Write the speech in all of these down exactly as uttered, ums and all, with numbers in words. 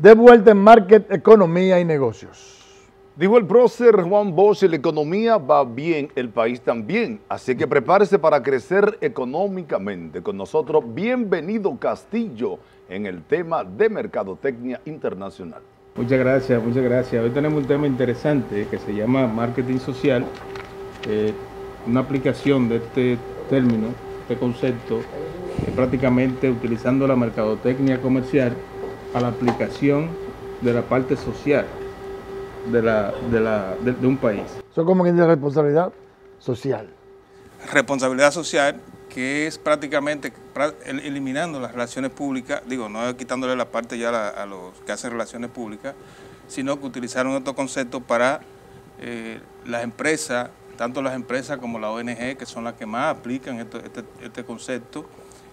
De vuelta en Market, Economía y Negocios. Dijo el prócer Juan Bosch, la economía va bien, el país también. Así que prepárese para crecer económicamente. Con nosotros, bienvenido Castillo en el tema de Mercadotecnia Internacional. Muchas gracias, muchas gracias. Hoy tenemos un tema interesante que se llama marketing social, eh, una aplicación de este término, este concepto, eh, prácticamente utilizando la mercadotecnia comercial a la aplicación de la parte social de, la, de, la, de, de un país. Eso como que tiene responsabilidad social. Responsabilidad social, que es prácticamente eliminando las relaciones públicas, digo, no quitándole la parte ya a, a los que hacen relaciones públicas, sino que utilizaron estos conceptos para eh, las empresas, tanto las empresas como la O N G, que son las que más aplican este, este, este concepto,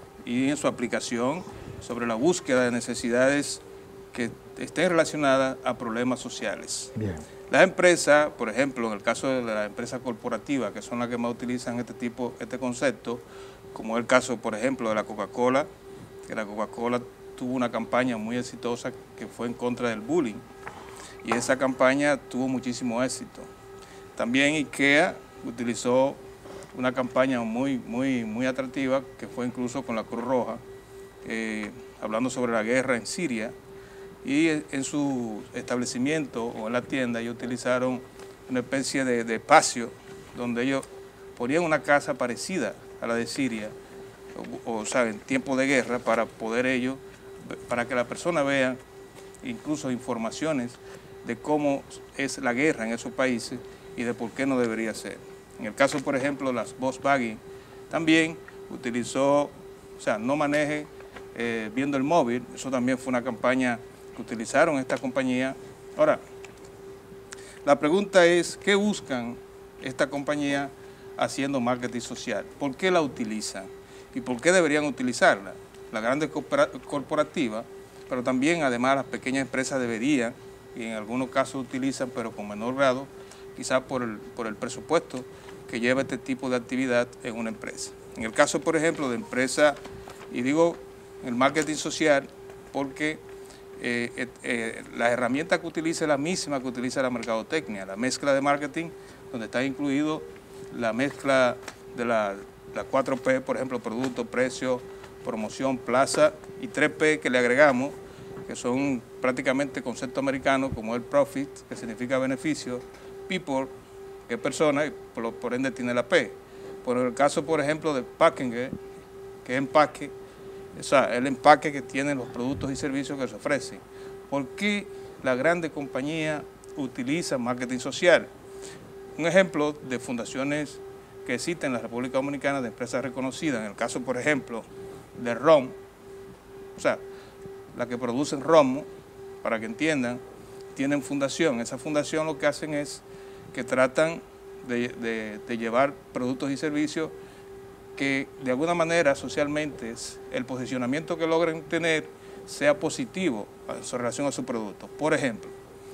y en su aplicación sobre la búsqueda de necesidades que estén relacionadas a problemas sociales. Bien. Las empresas, por ejemplo, en el caso de las empresas corporativas, que son las que más utilizan este tipo, este concepto, como es el caso, por ejemplo, de la Coca-Cola, que la Coca-Cola tuvo una campaña muy exitosa que fue en contra del bullying, y esa campaña tuvo muchísimo éxito. También IKEA utilizó una campaña muy, muy, muy atractiva, que fue incluso con la Cruz Roja, eh, hablando sobre la guerra en Siria, y en su establecimiento o en la tienda ellos utilizaron una especie de, de espacio donde ellos ponían una casa parecida a la de Siria, o, o sea, en tiempo de guerra, para poder ellos, para que la persona vea incluso informaciones de cómo es la guerra en esos países y de por qué no debería ser. En el caso, por ejemplo, de las Volkswagen, también utilizó, o sea, no maneje eh, viendo el móvil, eso también fue una campaña que utilizaron esta compañía. Ahora, la pregunta es, ¿qué buscan esta compañía haciendo marketing social? ¿Por qué la utilizan? ¿Y por qué deberían utilizarla? Las grandes corporativas, pero también además las pequeñas empresas deberían, y en algunos casos utilizan, pero con menor grado, quizás por el, por el presupuesto que lleva este tipo de actividad en una empresa. En el caso, por ejemplo, de empresa, y digo el marketing social, porque Eh, eh, eh, la herramienta que utiliza es la misma que utiliza la mercadotecnia, la mezcla de marketing, donde está incluido la mezcla de la, la cuatro P, por ejemplo, producto, precio, promoción, plaza, y tres P que le agregamos, que son prácticamente conceptos americanos, como el profit, que significa beneficio, people, que es persona, y por, por ende tiene la P. Por el caso, por ejemplo, de packing, que es empaque, o sea, el empaque que tienen los productos y servicios que se ofrecen. ¿Por qué la grande compañía utiliza marketing social? Un ejemplo de fundaciones que existen en la República Dominicana, de empresas reconocidas, en el caso, por ejemplo, de ron, o sea, la que producen romo, para que entiendan, tienen fundación. Esa fundación lo que hacen es que tratan de, de, de llevar productos y servicios que de alguna manera socialmente el posicionamiento que logren tener sea positivo en relación a su producto. Por ejemplo,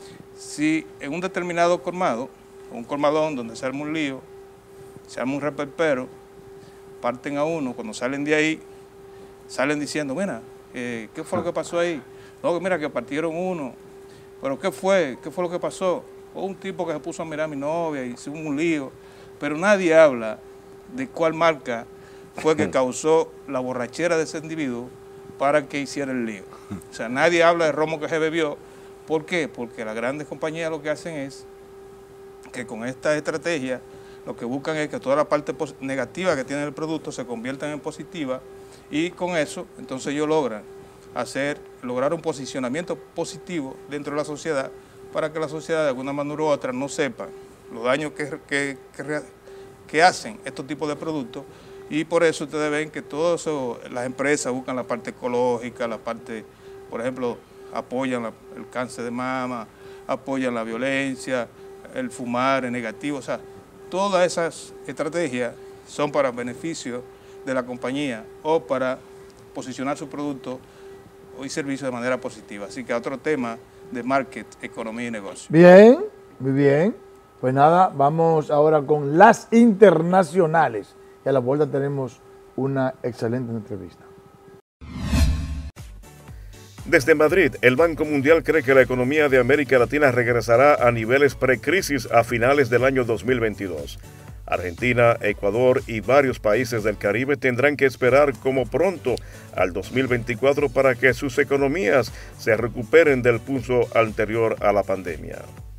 si en un determinado colmado, un colmadón donde se arma un lío, se arma un reperpero, parten a uno, cuando salen de ahí, salen diciendo, mira, eh, ¿qué fue lo que pasó ahí? No, mira, que partieron uno, pero ¿qué fue? ¿Qué fue lo que pasó? O un tipo que se puso a mirar a mi novia y se hubo un lío, pero nadie habla de cuál marca fue que causó la borrachera de ese individuo para que hiciera el lío. O sea, nadie habla de romo que se bebió. ¿Por qué? Porque las grandes compañías lo que hacen es que con esta estrategia lo que buscan es que toda la parte negativa que tiene el producto se convierta en positiva, y con eso entonces ellos logran hacer, lograr un posicionamiento positivo dentro de la sociedad para que la sociedad de alguna manera u otra no sepa los daños que, que, que, que hacen estos tipos de productos. Y por eso ustedes ven que todas las empresas buscan la parte ecológica, la parte, por ejemplo, apoyan la, el cáncer de mama, apoyan la violencia, el fumar es negativo. O sea, todas esas estrategias son para beneficio de la compañía o para posicionar su producto y servicio de manera positiva. Así que otro tema de market, economía y negocio. Bien, muy bien. Pues nada, vamos ahora con las internacionales. Y a la vuelta tenemos una excelente entrevista. Desde Madrid, el Banco Mundial cree que la economía de América Latina regresará a niveles precrisis a finales del año dos mil veintidós. Argentina, Ecuador y varios países del Caribe tendrán que esperar como pronto al dos mil veinticuatro para que sus economías se recuperen del pulso anterior a la pandemia.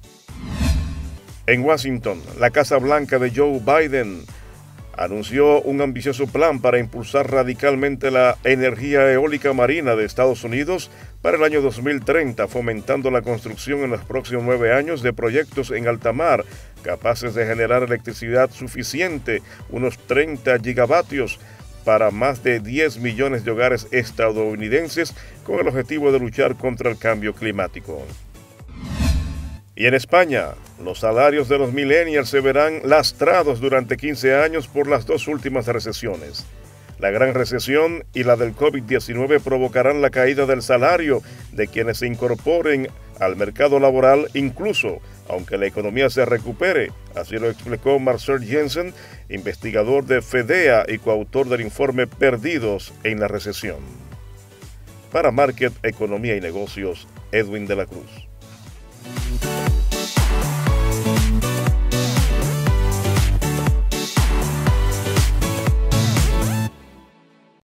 En Washington, la Casa Blanca de Joe Biden anunció un ambicioso plan para impulsar radicalmente la energía eólica marina de Estados Unidos para el año dos mil treinta, fomentando la construcción en los próximos nueve años de proyectos en alta mar capaces de generar electricidad suficiente, unos treinta gigavatios, para más de diez millones de hogares estadounidenses, con el objetivo de luchar contra el cambio climático. Y en España, los salarios de los millennials se verán lastrados durante quince años por las dos últimas recesiones. La gran recesión y la del COVID diecinueve provocarán la caída del salario de quienes se incorporen al mercado laboral, incluso aunque la economía se recupere. Así lo explicó Marcel Jensen, investigador de FEDEA y coautor del informe Perdidos en la recesión. Para Market, Economía y Negocios, Edwin de la Cruz.